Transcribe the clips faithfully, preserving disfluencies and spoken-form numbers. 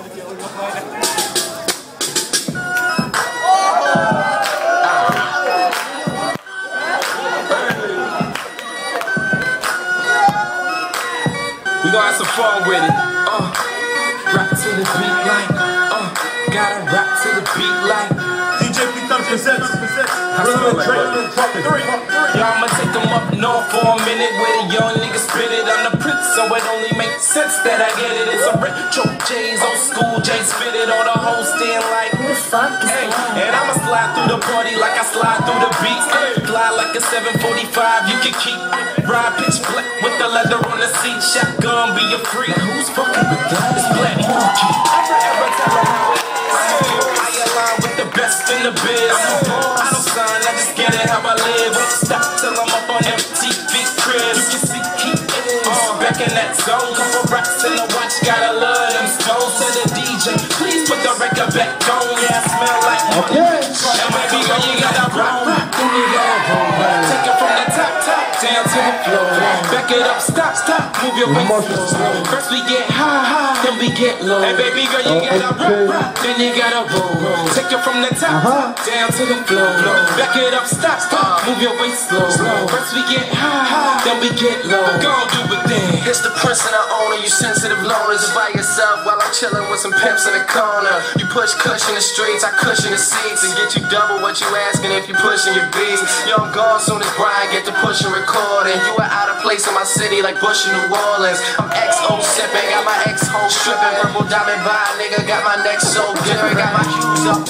We gon' have some fun with it. Uh, rap to the beat like, uh, gotta rap to the beat like. D J P Thunder presents, Real Drake, part three. Y'all I'ma take them up north for a minute where the young niggas spit it on the prince, so it only makes sense that I get it. It's a retro J's, old school J's spit it, all the hoes stand like, who the fuck is hey, and I'ma slide through the party like I slide through the beats. Hey, glide like a seven forty-five, you can keep. Ride pitch black with the leather on the seat, shotgun be a freak. Who's fucking with that? It's Black Monkey. I forever tell them how it is. I align with the best in the biz. I don't sign, I just get it how I live. Won't stop till I'm up on M T V cribs. You can see Keith uh, back in that zone. Couple racks in the watch, gotta love them stones. To the D J, please put the record back on. Yeah, I smell like money. And baby girl, you gotta rock, rock, then you gotta roll back. Take it from the top, top, down to the floor. Back it up, stop, stop, move your waist slow. First we get high, high, then we get low. And baby girl, you gotta rock, rock, then you gotta roll. Take it from the top, top, down to the floor. Back it up, stop, stop, move your waist slow. First we get high, high, then we get low. Go do it then. It's the prince and the owner, you sensitive loners. By yourself while I'm chilling with some pimps in the corner. You push cushion the streets, I cushion the seats, and get you double what you asking if you pushing your beats. Yo, I'm gone soon as Brian get to push and record. And you are out of place in my city like Bush in New Orleans. I'm X O sipping, got my ex home stripping. Purple diamond by nigga, got my neck so glittering. Got my shoes up,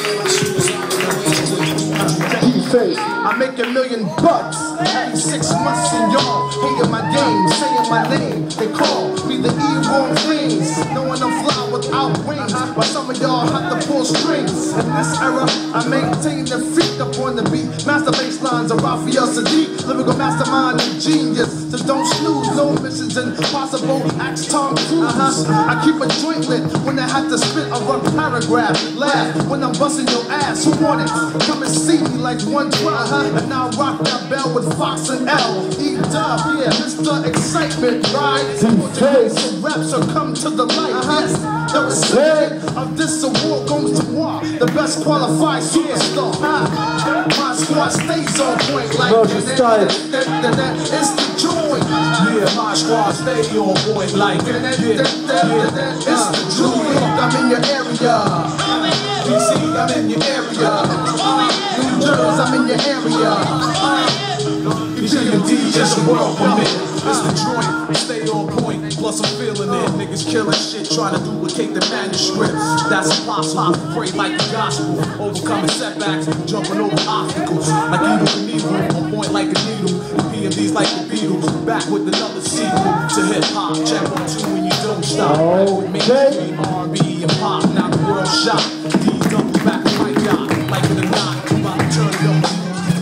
I make a million bucks every six months, and y'all hating my game, saying my name. They call me the evil things, knowing I'm fly without wings. But some of y'all have to pull strings. In this era, I maintain the freak up on the beat. Master bass lines of Raphael Sadiq, lyrical mastermind and genius. So don't snooze, no missions impossible. Axe Tom Cruise. Uh-huh. I keep a joint lit when I have to spit a rough paragraph. Laugh when I'm busting your ass. Who want it? Come and see me like one twelve. Uh-huh. And now rock that bell with Fox and L. E-Dub, yeah, Mister Excitement, right? Some raps will come to the light. Uh-huh. Yes, the recipient of this award goes to moi, the best qualified superstar. Uh, my squad stays on point like that. It's the joy. Yeah, my squad stay on point like that. Yeah, yeah. It's the joy. I'm in your area. D C, I'm in your area. New Jersey, I'm in your area. D J and D J, the world premiere. It's the joint, stay on point, plus I'm feeling it. Niggas killing shit, trying to duplicate the manuscript. That's impossible, pray like the gospel. Overcoming setbacks, jumping over obstacles. Like evil Knievel, on point like a needle. P M Ds like the Beatles, back with another sequel to hip-hop. Check one, two, and you don't stop. With mainstream R and B and pop, now the world shot. D double back, right dot, like in the knot. About to turn it up.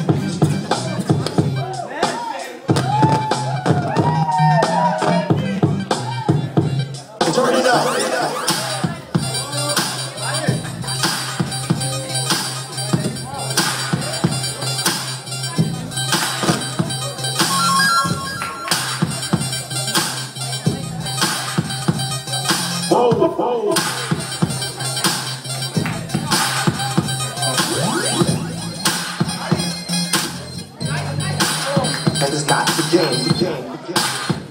Turn it up. Whoa, whoa. I just got the game, the game, the game.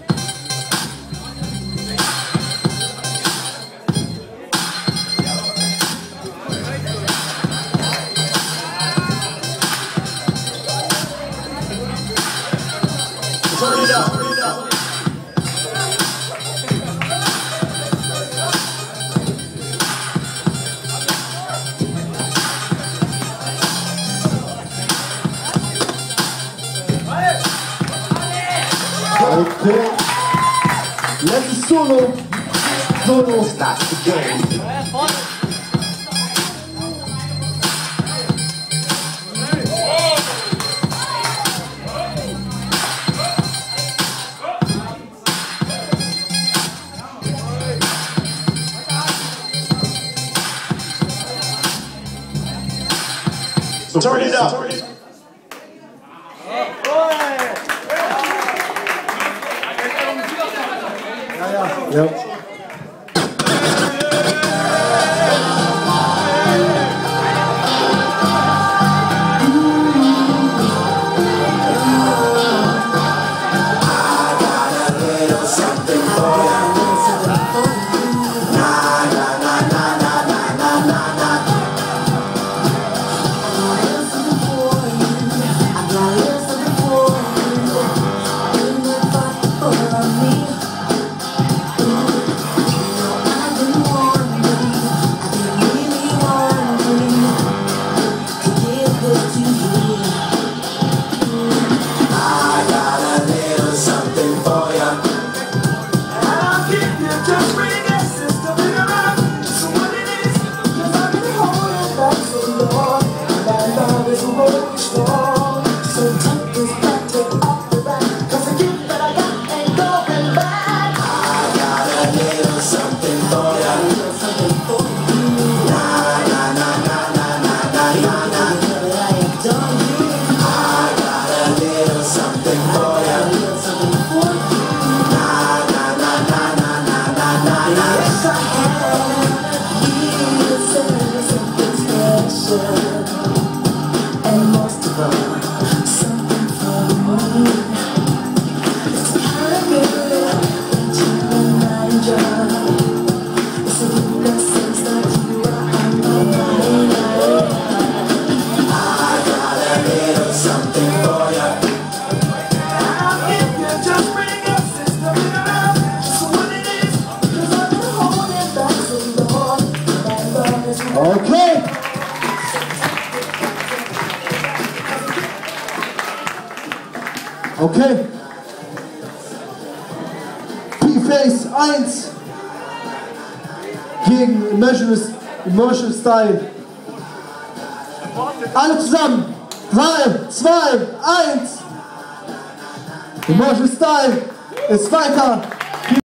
Turn it up, turn it up. Okay. Let the solo, solo start the game. So turn it up. Yep. Okay. Okay. P-Face eins gegen Emotional, Emotional Style. Alle zusammen. drei, zwei, eins. Emotional Style ist weiter.